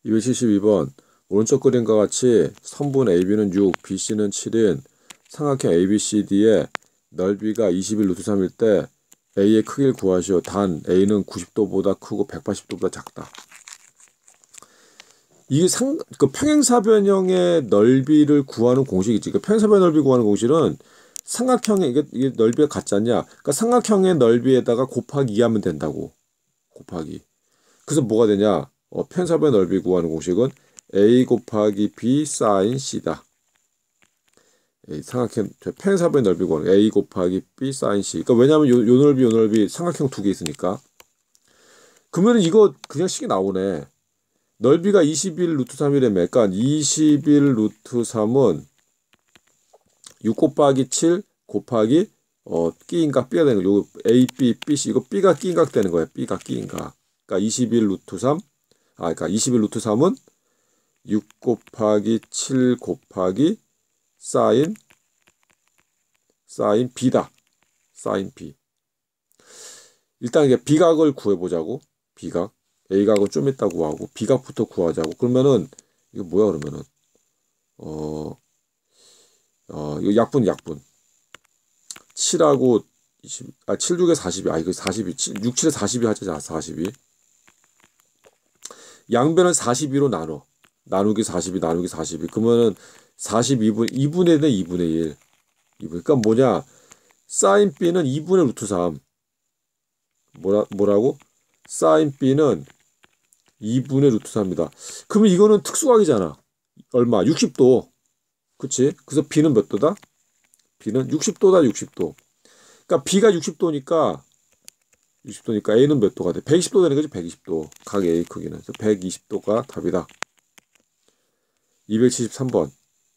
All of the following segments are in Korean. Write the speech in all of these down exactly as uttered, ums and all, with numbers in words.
이백칠십이 번 오른쪽 그림과 같이 선분 에이비는 육, 비씨는 칠인 삼각형 에이비씨디의 넓이가 이십일 루트 삼일 때 A의 크기를 구하시오. 단 A는 구십 도보다 크고 백팔십 도보다 작다. 이게 상, 그 평행사변형의 넓이를 구하는 공식이지. 그 평행사변 넓이 구하는 공식은 삼각형의 이게, 이게 넓이가 같지 않냐? 그러니까 삼각형의 넓이에다가 곱하기 이 하면 된다고. 곱하기. 그래서 뭐가 되냐? 어, 평행사변 넓이 구하는 공식은 A 곱하기 B 사인 C다. A, 삼각형 평행사변 넓이 구하는 A 곱하기 B 사인 C. 그러니까 왜냐하면 요, 요 넓이 요 넓이 삼각형 두 개 있으니까. 그러면 이거 그냥 식이 나오네. 넓이가 이십일 루트 삼이라며. 그러니까 이십일 루트 삼은 육 곱하기 칠 곱하기 어 끼인각 B가 되는 거. 요 A, B, B, C 이거 B가 끼인각 되는 거예요. B가 끼인각. 그러니까 이십일 루트 삼. 아, 그러니까 이십일 루트 삼은 육 곱하기 칠 곱하기 사인 사인 B다. 사인 B. 일단 이게 B각을 구해보자고. B각. A각은 좀 이따 구하고 B각부터 구하자고. 그러면은 이거 뭐야 그러면은 어, 어 이거 약분 약분. 칠하고 이십, 아 칠, 육에 사십이. 아 이거 사십이. 육, 칠에 사십이 하자. 사십이. 양변을 사십이로 나눠. 나누기 사십이 나누기 사십이. 그러면은 사십이 분 이분의 일 이분의 일. 이분. 그러니까 뭐냐? 사인 B는 이분의 루트 삼. 뭐라 뭐라고? 사인 B는 이분의 루트 삼입니다. 그러면 이거는 특수각이잖아. 얼마? 육십 도. 그치? 그래서 B는 몇 도다? B는 육십 도다. 육십 도. 그러니까 B가 육십 도니까 육십 도니까 A는 몇 도가 돼? 백이십 도 되는 거지. 백이십 도. 각 A 크기는. 그래서 백이십 도가 답이다. 이백칠십삼 번.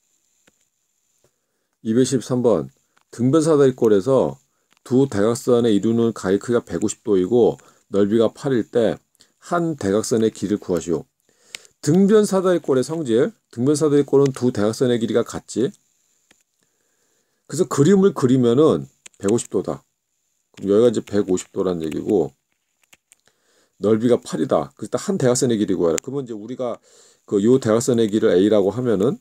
이백십삼 번. 등변사다리꼴에서 두 대각선의 이루는 각의 크기가 백오십 도이고 넓이가 팔일 때 한 대각선의 길이를 구하시오. 등변사다리꼴의 성질. 등변사다리꼴은 두 대각선의 길이가 같지. 그래서 그림을 그리면은 백오십 도다. 그럼 여기가 이제 백오십 도란 얘기고 넓이가 팔이다. 그래서 한 대각선의 길이 구하라. 그러면 이제 우리가 그 요 대각선의 길이를 A라고 하면은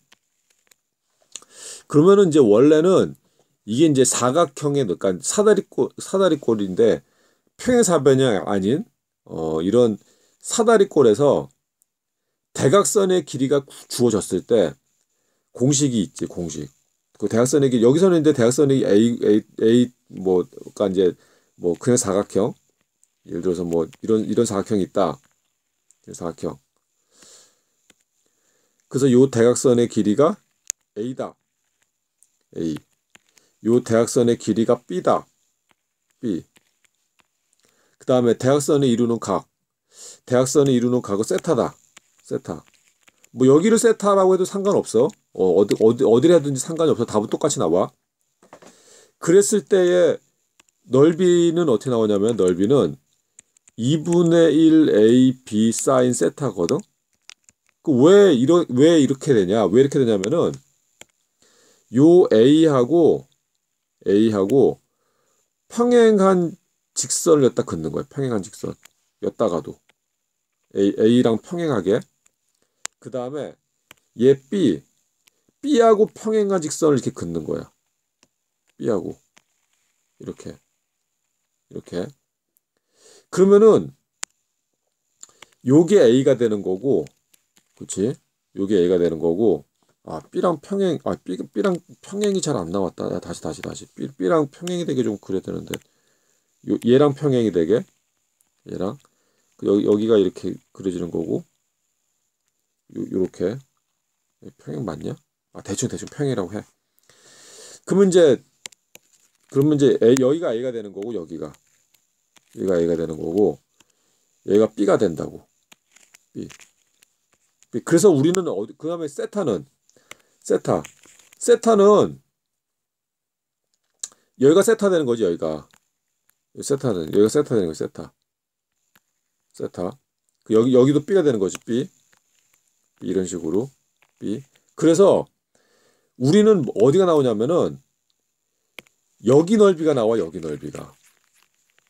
그러면은 이제 원래는 이게 이제 사각형의 그러니까 사다리꼴 사다리꼴인데 평행사변형이 아닌 어 이런 사다리꼴에서 대각선의 길이가 주어졌을 때 공식이 있지. 공식. 그 대각선의 길 여기서는 이제 대각선이 A A A 뭐 그러니까 이제 뭐 그냥 사각형 예를 들어서 뭐 이런 이런 사각형이 있다. 사각형. 그래서 요 대각선의 길이가 A다. A. 요 대각선의 길이가 B다. B. 그 다음에 대각선을 이루는 각. 대각선을 이루는 각은 세타다. 세타. 뭐 여기를 세타라고 해도 상관없어. 어, 어디 어디 어디를 하든지 상관이 없어. 답은 똑같이 나와. 그랬을 때의 넓이는 어떻게 나오냐면 넓이는 이분의 일 A B 사인 세타거든. 그 왜 이러 왜 이렇게 되냐? 왜 이렇게 되냐면은 요 A하고 A하고 평행한 직선을 여기다 긋는 거야. 평행한 직선. 였다가도 A, A랑 평행하게. 그 다음에 얘 B, B하고 평행한 직선을 이렇게 긋는 거야. B하고 이렇게 이렇게. 그러면은 요게 A가 되는 거고, 그렇지? 요게 A가 되는 거고. 아 B랑 평행, 아 B, B랑 평행이 잘 안 나왔다. 야, 다시 다시 다시. B, B랑 평행이 되게 좀 그래야 되는데. 요, 얘랑 평행이 되게. 얘랑 여기 여기가 이렇게 그려지는 거고. 요, 요렇게. 평행 맞냐? 아 대충 대충 평행이라고 해. 그러면 이제 그러면 이제 A, 여기가 A가 되는 거고 여기가 여기가 A가 되는 거고 얘가 B가 된다고. B. B. 그래서 우리는 어디 그 다음에 세타는 세타 세타는 여기가 세타 되는 거지. 여기가 세타는 여기가 세타 되는 거 세타 세타 그 여기 여기도 B가 되는 거지. B. B 이런 식으로 B. 그래서 우리는 어디가 나오냐면은 여기 넓이가 나와. 여기 넓이가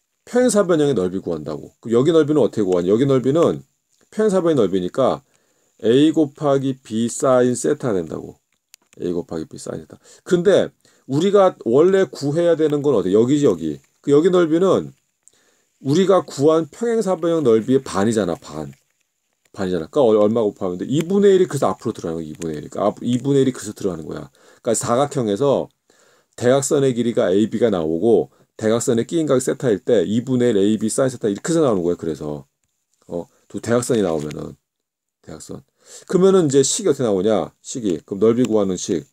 평행사변형의 넓이 구한다고. 여기 넓이는 어떻게 구하냐? 여기 넓이는 평행사변의 넓이니까 A 곱하기 B 사인 세타 된다고. A 곱하기 B 사인 세타. 근데 우리가 원래 구해야 되는 건 어디? 여기지 여기. 그 여기 넓이는 우리가 구한 평행사변형 넓이의 반이잖아. 반. 반이잖아. 그러니까 얼마 곱하면 돼? 이분의 일이 그래서 앞으로 들어가는 거야. 이분의 일이. 그러니까 이분의 일이 그래서 들어가는 거야. 그러니까 사각형에서 대각선의 길이가 에이비가 나오고 대각선의 끼인각이 세타일 때 이분의 일 에이비 사인 세타 이렇게 해서 나오는 거야. 그래서 어, 두 대각선이 나오면은 대각선. 그러면은 이제 식이 어떻게 나오냐? 식이. 그럼 넓이 구하는 식.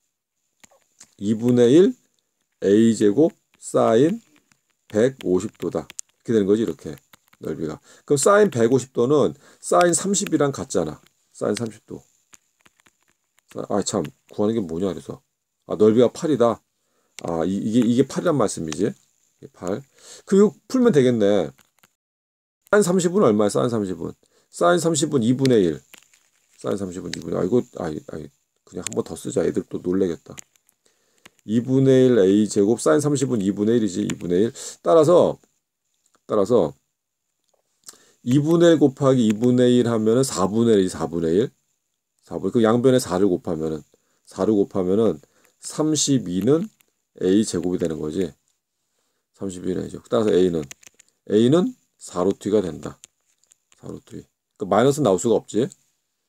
이분의 일 a제곱 사인 백오십 도다. 이렇게 되는 거지, 이렇게. 넓이가. 그럼 사인 백오십 도는 사인 삼십이랑 같잖아. 사인 삼십 도. 아, 참. 구하는 게 뭐냐, 그래서. 아, 넓이가 팔이다. 아, 이, 이게, 이게 팔이란 말씀이지. 팔. 그거 풀면 되겠네. 사인 삼십은 얼마야, 사인 삼십은? 사인 삼십은 이분의 일. 사인 삼십은 이분의 일. 아, 이거, 아, 아, 그냥 한 번 더 쓰자. 애들 또 놀래겠다. 이분의 일 a제곱 사인 삼십은 이분의 일이지. 이분의 일. 따라서 따라서 이분의 일 곱하기 이분의 일 하면은 사분의 일이지. 사분의 일. 사분. 그 양변에 사를 곱하면은 사를 곱하면은 삼십이는 a제곱이 되는 거지. 삼십이는 a제곱. 따라서 a는 a는 사 루트 이가 된다. 사 루트 이. 그 마이너스 나올 수가 없지.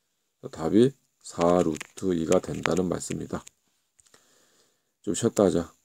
답이 사 루트 이가 된다는 말씀입니다. 좀 쉬었다 하자.